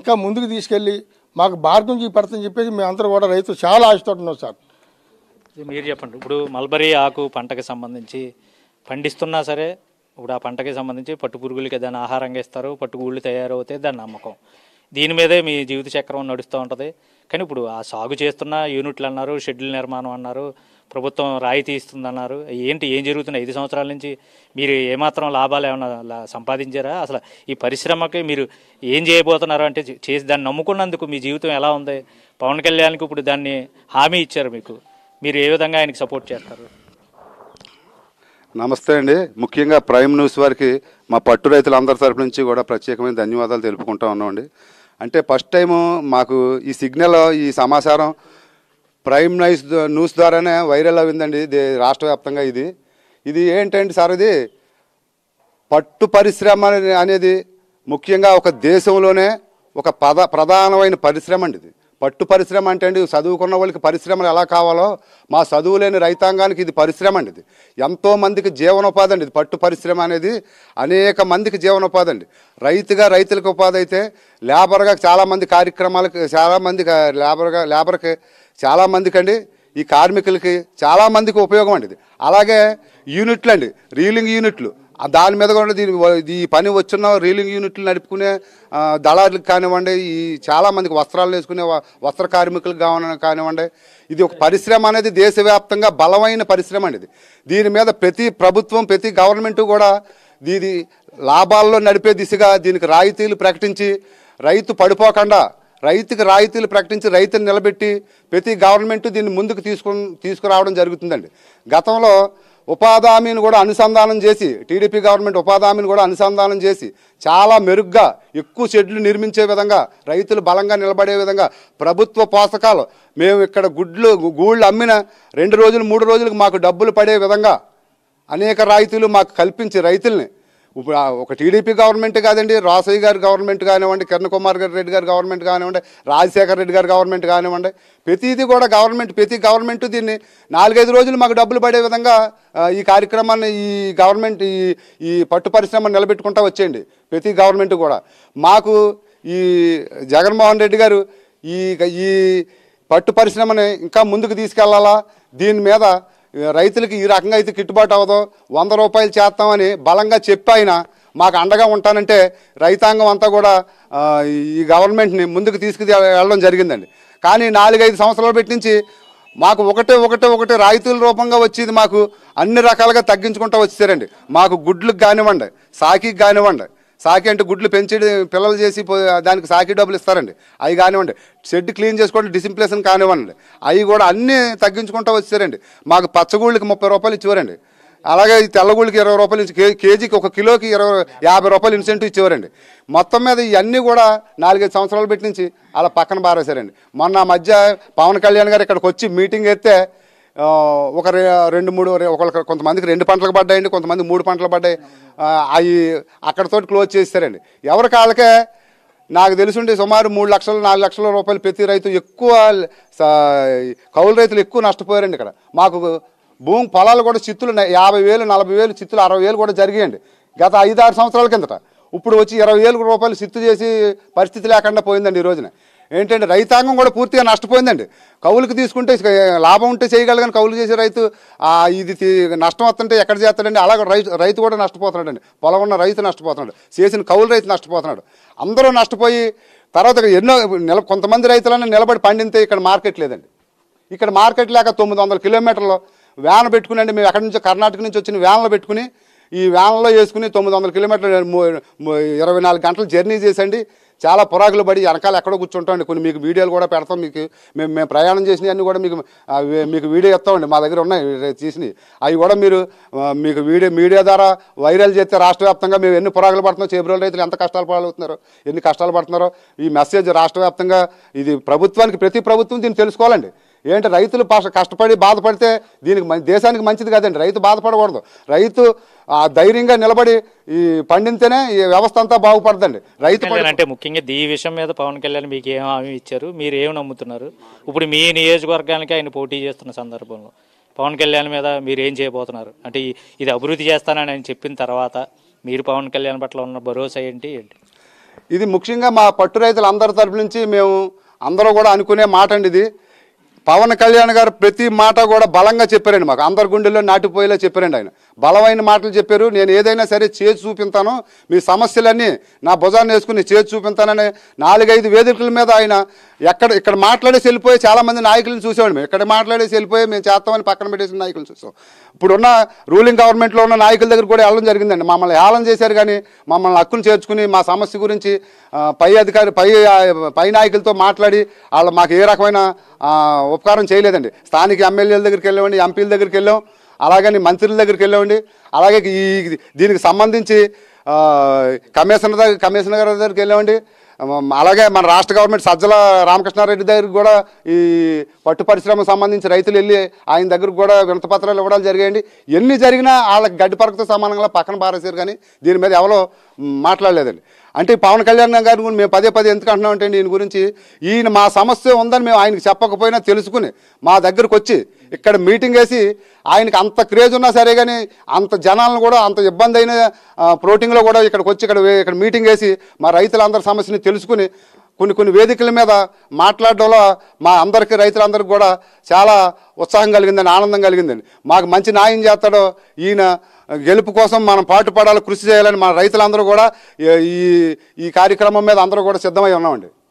ఇంకా ముందుకు తీసుకెళ్ళి మాకు మార్గం చూపెడతామని చెప్పేసి మేమందరూ కూడా రైతులు చాలా ఆశతో ఉన్నాం సార్. మీరు చెప్పండి, ఇప్పుడు మల్బరీ ఆకు పంటకి సంబంధించి పండిస్తున్నా సరే ఇప్పుడు ఆ పంటకి సంబంధించి పట్టు పురుగులకి దాన్ని ఆహారంగా ఇస్తారు, పట్టుగూళ్ళు తయారవుతాయి, దాని నమ్మకం, దీని మీదే మీ జీవిత చక్రం నడుస్తూ ఉంటుంది. కానీ ఇప్పుడు ఆ సాగు చేస్తున్న యూనిట్లు అన్నారు, షెడ్యూల్ నిర్మాణం అన్నారు, ప్రభుత్వం రాయితీ ఇస్తుందన్నారు, ఏం జరుగుతున్నాయి? 5 సంవత్సరాల నుంచి మీరు ఏమాత్రం లాభాలు ఏమైనా సంపాదించారా? అసలు ఈ పరిశ్రమకి మీరు ఏం చేయబోతున్నారు అంటే చేసి దాన్ని నమ్ముకున్నందుకు మీ జీవితం ఎలా ఉంది? పవన్ కళ్యాణ్కి ఇప్పుడు దాన్ని హామీ ఇచ్చారు, మీరు ఏ విధంగా ఆయనకి సపోర్ట్ చేస్తారు? నమస్తే అండి. ముఖ్యంగా ప్రైమ్ న్యూస్ వారికి మా పట్టు రైతులందరి తరపు నుంచి కూడా ప్రత్యేకమైన ధన్యవాదాలు తెలుపుకుంటా ఉన్నామండి. అంటే ఫస్ట్ టైము మాకు ఈ సిగ్నల్, ఈ సమాచారం ప్రైమ్ న్యూస్ ద్వారానే వైరల్ అయిందండి రాష్ట్ర వ్యాప్తంగా. ఇది ఏంటంటే సార్, ఇది పట్టు పరిశ్రమ అనేది ముఖ్యంగా ఒక దేశంలోనే ఒక ప్రధానమైన పరిశ్రమ అండి. ఇది పట్టు పరిశ్రమ అంటే అండి, చదువుకున్న వాళ్ళకి పరిశ్రమలు ఎలా కావాలో మా చదువు లేని రైతాంగానికి ఇది పరిశ్రమ అండి. ఇది ఎంతోమందికి జీవనోపాధి అండి. ఇది పట్టు పరిశ్రమ అనేది అనేక మందికి జీవనోపాధి అండి. రైతులకు ఉపాధి అయితే, లేబర్గా చాలామంది కార్యక్రమాలకు చాలామందికి లేబర్కి చాలామందికి అండి, ఈ కార్మికులకి చాలామందికి ఉపయోగం అండి ఇది. అలాగే యూనిట్లు అండి, రీలింగ్ యూనిట్లు, దాని మీద కూడా ఈ పని వచ్చిన రీలింగ్ యూనిట్లు నడుపుకునే దళారులకు కానివ్వండి, ఈ చాలామందికి వస్త్రాలు వేసుకునే వస్త్ర కార్మికులకు కానివ్వండి, ఇది ఒక పరిశ్రమ అనేది దేశవ్యాప్తంగా బలమైన పరిశ్రమ అండి. దీని మీద ప్రతి ప్రభుత్వం, ప్రతి గవర్నమెంటు కూడా దీని లాభాల్లో నడిపే దిశగా దీనికి రాయితీలు ప్రకటించి, రైతు పడిపోకుండా రైతుకి రాయితీలు ప్రకటించి రైతుని నిలబెట్టి ప్రతి గవర్నమెంటు దీన్ని ముందుకు తీసుకురావడం జరుగుతుందండి. గతంలో ఉపాధి హామీని కూడా అనుసంధానం చేసి, టీడీపీ గవర్నమెంట్ ఉపాధి హామీని కూడా అనుసంధానం చేసి చాలా మెరుగ్గా ఎక్కువ షెడ్లు నిర్మించే విధంగా, రైతులు బలంగా నిలబడే విధంగా, ప్రభుత్వ పోషకాలు మేము ఇక్కడ గూళ్ళు అమ్మిన 2 రోజులు 3 రోజులకు మాకు డబ్బులు పడే విధంగా అనేక రాయితీలు మాకు కల్పించి రైతుల్ని, ఇప్పుడు ఒక టీడీపీ గవర్నమెంట్ కాదండి, రాసయ్య గారి గవర్నమెంట్ కానివ్వండి, కిరణ్ కుమార్ రెడ్డి గారి గవర్నమెంట్ కానివ్వండి, రాజశేఖర రెడ్డి గారి గవర్నమెంట్ కానివ్వండి, ప్రతిదీ కూడా ప్రతి గవర్నమెంట్ దీన్ని 4-5 రోజులు మాకు డబ్బులు పడే విధంగా ఈ కార్యక్రమాన్ని ఈ గవర్నమెంట్ ఈ పట్టు పరిశ్రమను నిలబెట్టుకుంటూ వచ్చేయండి. ప్రతి గవర్నమెంట్ కూడా మాకు ఈ జగన్మోహన్ రెడ్డి గారు ఈ పట్టు పరిశ్రమని ఇంకా ముందుకు తీసుకెళ్లాలా, దీని మీద రైతులకి ఈ రకంగా అయితే గిట్టుబాటు అవ్వదు, 100 రూపాయలు చేస్తామని బలంగా చెప్పి మాకు అండగా ఉంటానంటే రైతాంగం అంతా కూడా ఈ గవర్నమెంట్ని ముందుకు తీసుకువెళ్ళడం జరిగిందండి. కానీ 4-5 సంవత్సరాలు పెట్టించి మాకు ఒకటే రాయితీల రూపంగా వచ్చేది మాకు అన్ని రకాలుగా తగ్గించుకుంటూ వచ్చేసారండి. మాకు గుడ్లకు కానివ్వండి, సాకికి కానివ్వండి, సాకి అంటే గుడ్లు పెంచి పిల్లలు చేసి దానికి సాకి డబ్బులు ఇస్తారండి, అవి కానివ్వండి, షెడ్ క్లీన్ చేసుకోవడం డిసింప్లేషన్ కానివ్వండి, అవి కూడా అన్నీ తగ్గించుకుంటూ వచ్చారండి. మాకు పచ్చగూళ్ళకి 30 రూపాయలు ఇచ్చేవారండి. అలాగే ఈ తెల్లగూళ్ళకి 20 రూపాయలు కేజీకి 1 కిలోకి 50 రూపాయలు ఇన్సెంటివ్ ఇచ్చేవారండి. మొత్తం మీద ఇవన్నీ కూడా 4-5 సంవత్సరాలు పెట్టించి అలా పక్కన బారేశారండి. మొన్న మధ్య పవన్ కళ్యాణ్ గారు ఇక్కడికి వచ్చి మీటింగ్ ఎత్తే ఒక 2-3 కొంతమందికి 2 పంటలకు పడ్డాయండి, కొంతమంది 3 పంటలు పడ్డాయి. అవి అక్కడతోటి క్లోజ్ చేశారండి. ఎవరి కాళ్ళకే నాకు తెలుసుంటే సుమారు 3 లక్షలు 4 లక్షల రూపాయలు ప్రతి రైతు ఎక్కువ కౌలు రైతులు ఎక్కువ నష్టపోయారండి. ఇక్కడ మాకు భూమి పొలాలు కూడా చిత్తులు 50,000 40,000 చిత్తులు 60,000 కూడా జరిగాయండి గత 5-6 సంవత్సరాల కిందట. ఇప్పుడు వచ్చి 20,000 రూపాయలు చిత్తు చేసి పరిస్థితి లేకుండా పోయిందండి. ఈ రోజున ఏంటంటే రైతాంగం కూడా పూర్తిగా నష్టపోయిందండి. కౌలుకి తీసుకుంటే లాభం ఉంటే చేయగలగాని కౌలు చేసే రైతు ఇది నష్టం వస్తుంటే ఎక్కడ చేస్తాడండి? అలాగే రైతు కూడా నష్టపోతున్నాడండి. పొలం ఉన్న రైతు నష్టపోతున్నాడు, చేసిన కౌలు రైతు నష్టపోతున్నాడు. అందరూ నష్టపోయి తర్వాత కొంతమంది రైతులన్నీ నిలబడి పండితే ఇక్కడ మార్కెట్ లేదండి. ఇక్కడ మార్కెట్ లేక 900 కిలోమీటర్లు వ్యాన్ పెట్టుకుని, మేము ఎక్కడి నుంచో కర్ణాటక నుంచి వచ్చిన వ్యాన్లు పెట్టుకుని ఈ వ్యాన్లో వేసుకుని 900 కిలోమీటర్లు 24 గంటలు జర్నీ చేసండి. చాలా పురాకులు పడి వెనకాల ఎక్కడో కూర్చుంటామండి. కొన్ని మీకు వీడియోలు కూడా పెడతాం. మేము ప్రయాణం చేసినవన్నీ కూడా మీకు వీడియో ఇస్తామండి. మా దగ్గర ఉన్నాయి తీసినవి. అవి కూడా మీకు మీడియా ద్వారా వైరల్ చేస్తే రాష్ట్ర వ్యాప్తంగా మేము ఎన్ని పురాకులు పడుతున్నారో, చేబ్రోలు రైతులు ఎంత కష్టాలు పడుతున్నారో, ఎన్ని కష్టాలు పడుతున్నారో ఈ మెసేజ్ రాష్ట్ర వ్యాప్తంగా ఇది ప్రభుత్వానికి, ప్రతి ప్రభుత్వం దీన్ని తెలుసుకోవాలండి. ఏంటి రైతులు కష్టపడి బాధపడితే దీనికి దేశానికి మంచిది కాదండి. రైతు బాధపడకూడదు. రైతు ధైర్యంగా నిలబడి ఈ పండితేనే ఈ వ్యవస్థ అంతా బాగుపడదండి. రైతు అంటే ముఖ్యంగా ఈ విషయం మీద పవన్ కళ్యాణ్ మీకు ఏం హామీ ఇచ్చారు? మీరు ఏం నమ్ముతున్నారు? ఇప్పుడు మీ నియోజకవర్గానికి ఆయన పోటీ చేస్తున్న సందర్భంలో పవన్ కళ్యాణ్ మీద మీరు ఏం చేయబోతున్నారు? అంటే ఇది అభివృద్ధి చేస్తానని ఆయన చెప్పిన తర్వాత మీరు పవన్ కళ్యాణ్ పట్ల ఉన్న భరోసా ఏంటి? ఇది ముఖ్యంగా మా పట్టు రైతులు అందరి తరపు నుంచి మేము అందరూ కూడా అనుకునే మాట అండి. ఇది పవన్ కళ్యాణ్ గారు ప్రతి మాట కూడా బలంగా చెప్పారండి. మాకు అందరి గుండెల్లో నాటిపోయేలా చెప్పారండి. ఆయన బలమైన మాటలు చెప్పారు. నేను ఏదైనా సరే చేసి చూపిస్తాను, మీ సమస్యలన్నీ నా భుజాన్ని వేసుకుని చేసి చూపిస్తానని 4-5 వేదికల మీద ఆయన ఇక్కడ మాట్లాడేసి వెళ్ళిపోయి చాలామంది నాయకులను చూసామండి. మేము ఇక్కడ మాట్లాడేసి వెళ్ళిపోయి మేము చేస్తామని పక్కన పెట్టేసిన నాయకులను చూసాం. ఇప్పుడున్న రూలింగ్ గవర్నమెంట్లో ఉన్న నాయకుల దగ్గర కూడా వెళ్ళడం జరిగిందండి. మమ్మల్ని హేళన చేశారు, కానీ మమ్మల్ని హక్కును చేర్చుకుని మా సమస్య గురించి పై నాయకులతో మాట్లాడి వాళ్ళు మాకు ఏ రకమైన ఉపకారం చేయలేదండి. స్థానిక ఎమ్మెల్యేల దగ్గరికి వెళ్ళామండి, ఎంపీల దగ్గరికి వెళ్ళాం, అలాగని మంత్రుల దగ్గరికి వెళ్ళామండి. అలాగే దీనికి సంబంధించి కమిషనర్ గారి దగ్గరికి వెళ్ళామండి. అలాగే మన రాష్ట్ర గవర్నమెంట్ సజ్జల రామకృష్ణారెడ్డి దగ్గరికి కూడా ఈ పట్టు పరిశ్రమకు సంబంధించి రైతులు వెళ్ళి ఆయన దగ్గరకు కూడా వినతిపత్రాలు ఇవ్వడాలు జరిగాయండి. ఎన్ని జరిగినా వాళ్ళకి గడ్డి పరకతో సమానంగా పక్కన పారేశారు, కానీ దీని మీద ఎవరో మాట్లాడలేదండి. అంటే పవన్ కళ్యాణ్ గారి గురించి మేము పదే ఎందుకు అంటున్నామంటే, ఈయన గురించి ఈయన మా సమస్య ఉందని మేము ఆయనకి చెప్పకపోయినా తెలుసుకుని మా దగ్గరకు వచ్చి ఇక్కడ మీటింగ్ వేసి, ఆయనకి అంత క్రేజ్ ఉన్నా సరే కానీ అంత జనాలను కూడా అంత ఇబ్బంది అయిన ప్రోటింగ్లో కూడా ఇక్కడికి వచ్చి ఇక్కడ మీటింగ్ వేసి మా రైతులందరి సమస్యని తెలుసుకుని కొన్ని వేదికల మీద మాట్లాడడంలో మా అందరికీ రైతులందరికీ కూడా చాలా ఉత్సాహం కలిగిందండి, ఆనందం కలిగిందండి. మాకు మంచి న్యాయం చేస్తాడో, ఈయన గెలుపు కోసం మనం పాటుపడాలి, కృషి చేయాలని మా రైతులందరూ కూడా ఈ కార్యక్రమం మీద అందరూ కూడా సిద్ధమై ఉన్నామండి.